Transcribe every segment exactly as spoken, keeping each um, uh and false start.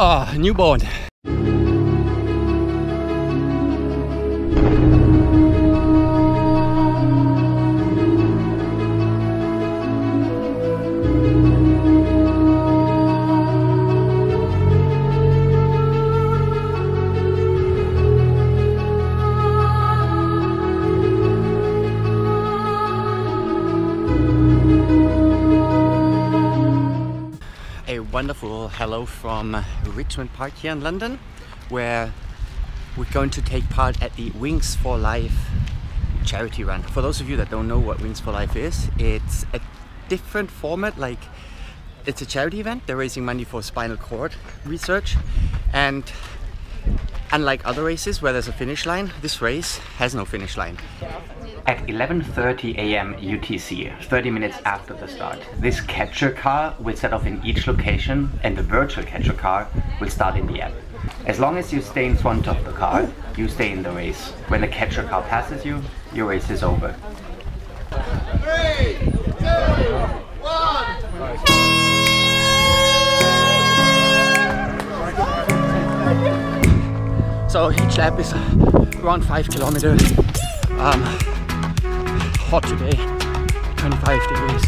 Oh, newborn. A wonderful hello from Richmond Park here in London, where we're going to take part at the Wings for Life charity run. For those of you that don't know what Wings for Life is, it's a different format. Like, it's a charity event. They're raising money for spinal cord research, and unlike other races where there's a finish line, this race has no finish line. At eleven thirty a m U T C, thirty minutes after the start, this catcher car will set off in each location, and the virtual catcher car will start in the app. As long as you stay in front of the car, you stay in the race. When the catcher car passes you, your race is over. Three, two, one. So each lap is around five kilometers. Um, hot today, twenty-five degrees.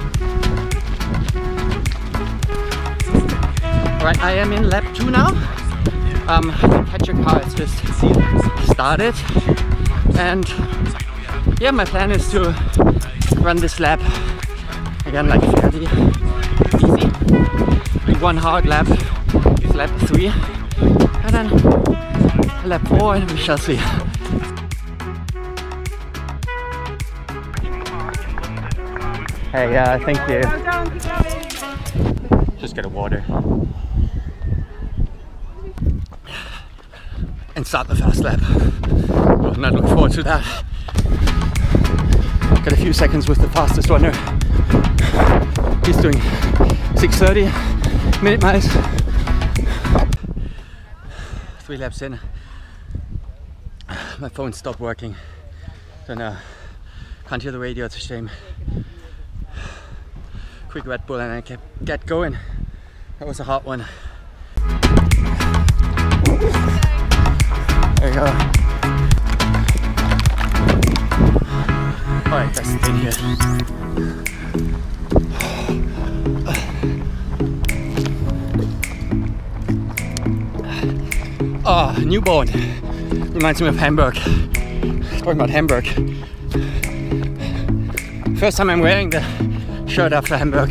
Right, I am in lap two now. Um, the catcher car has just started, and yeah, my plan is to run this lap again like fairly easy. Do one hard lap, lap three, and then lap four, and we shall see. Hey, uh, thank you. Just get a water. And start the fast lap. Well, I'm not looking forward to that. Got a few seconds with the fastest runner. He's doing six thirty minute miles. Three laps in. My phone stopped working. Don't know. Can't hear the radio, it's a shame. Quick Red Bull and I kept get going. That was a hot one. There you go. Alright, that's the thing here. Oh, newborn. Reminds me of Hamburg. Talking about Hamburg. First time I'm wearing the shirt after Hamburg.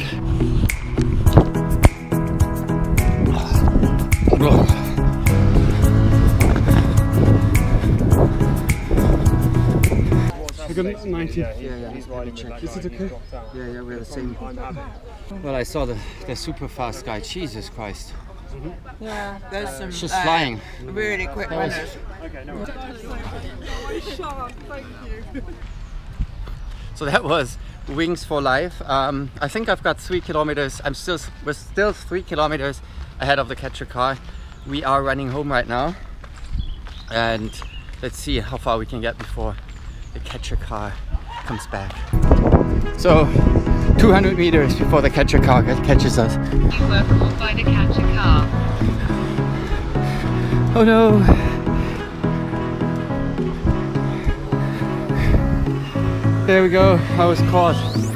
We're going ninety. Yeah, yeah. He's riding check. Is it okay? Yeah, yeah, we're the same. Well, I saw the, the super fast guy. Jesus Christ. Mm-hmm. Yeah, there's some it's just uh, flying. Really quick that was... runners. Okay, no worries. Thank you. So that was Wings for Life. Um, I think I've got three kilometers. I'm still, we're still three kilometers ahead of the catcher car. We are running home right now, and let's see how far we can get before the catcher car comes back. So, two hundred meters before the catcher car catches us. You were caught by the catcher car. Oh no! There we go. I was caught.